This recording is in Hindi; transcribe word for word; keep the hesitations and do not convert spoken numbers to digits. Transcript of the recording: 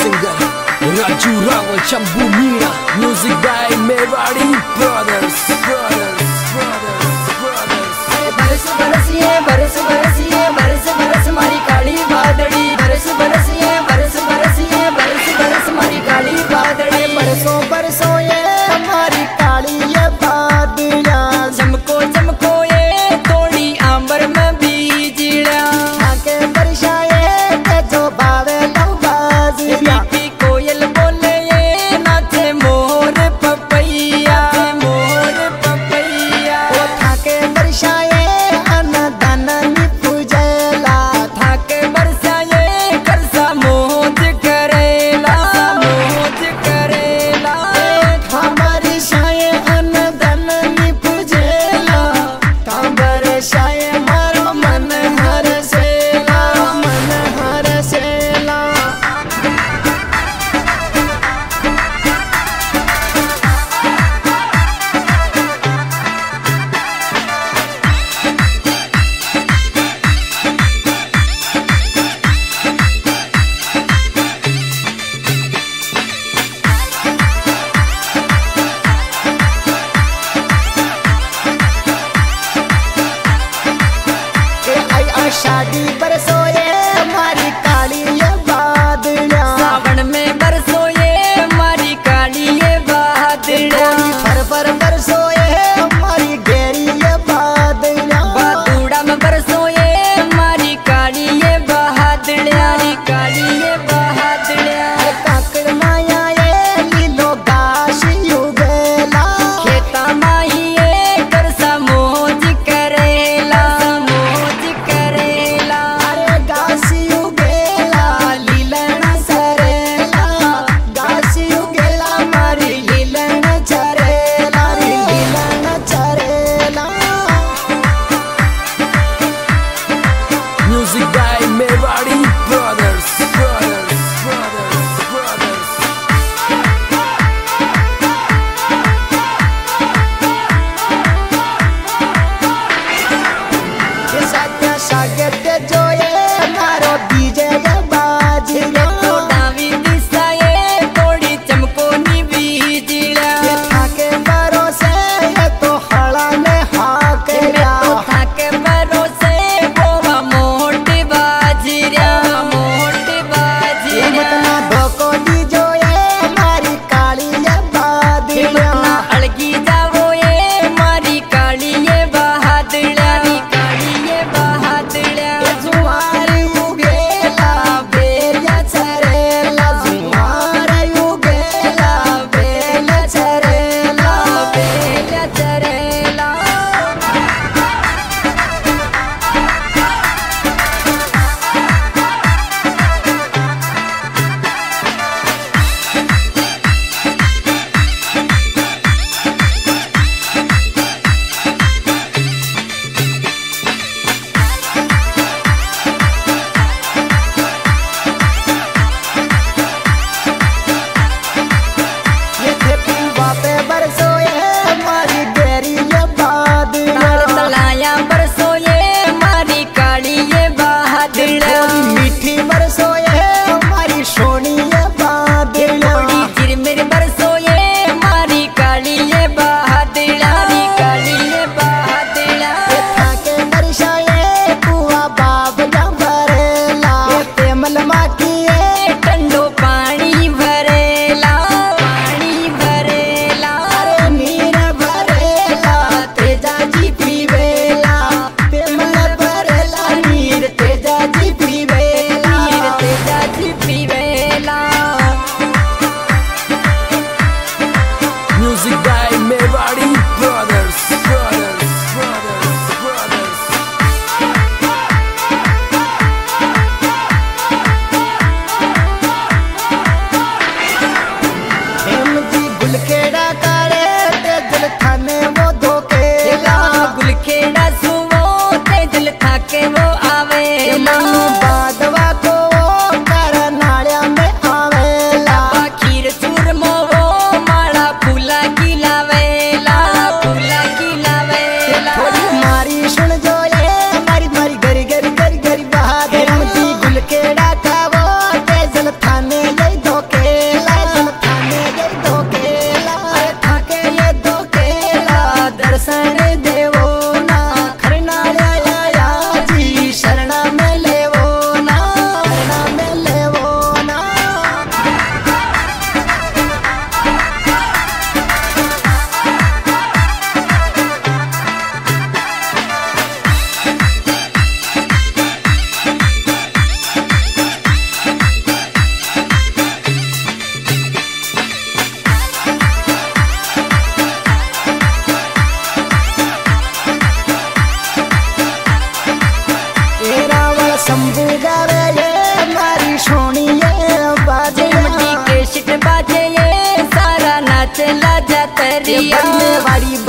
singer Raju Rawal Chambu Meera. Music by Mewari Brothers. Brothers, brothers, brothers. बरस बरस ये बरस बरस ये बरस बरस मारी काली बादड़ी। बरस बरस ये बरस बरस ये बरस बरस मारी काली बादड़ी। बरसों बरसों ये हमारी काली ये बादड़ा। चमको चमको ये थोड़ी आंबर में बीजड़ा। आके बरसाए के जो बावे लव बाजिया। कोयल बोले ये नाचे मोर पपैया। मोर पपैया वो थाके बरसाए शादी बरसो ये हमारी काली ये बादड़ा। सावन में बरसो ये हमारी काली ये बादड़ा। फर फर बरसो ये हमारी गहरी ये बादड़ा। बादुड़ा में बरसो ये हमारी काली ये बहादड़ा। काली ये बहादड़ा। काकड़ माया ये लीलो गाश युगेला। खेता माही ये करसा मोज करेला। Music by Mewari Brothers. Brothers, brothers, brothers. ये साथ सागत जो ये मारो डीजे ये बाजड़ा। तो डावी दिशा ये थोड़ी चमको नी बीजड़ा। ये थाके भरोसे ये तो हड़ा ने हाकड़ा। तो थाके भरोसे वो मोटी बाजड़ा। मोटी बाजड़ा मतना धोको दी जो ये हमारी काली ये बादड़ा। अड़गी जावो ये हमारी काली ये बहादड़ा। काली ये बहादड़ा। जुआर युगेला बेलिया चरेला। जुआर युगेला बेलिया चरेला। बेलिया चरेला। ये थे पुलवा पे बरसो ये हमारी गहरी ये बादड़ा। तलाया बरसो ये हमारी काली ये बहादड़ा। मीठी बरसो ये हमारी सोनी ये बादड़ा। चिरमिर बरसो ये हमारी काली ये बहादड़ा। काली ये बहादड़ा। थाके बरसाए कुआ बाब जा भरेला। तेमल माटी ये ठंडो पानी भरेला। पानी भरेला। अरे नीर भरेला तेजा जी पीवेला। तेमल भरेला नीर तेजा जी पीवेला। नीर चला जा तरिया वाड़ी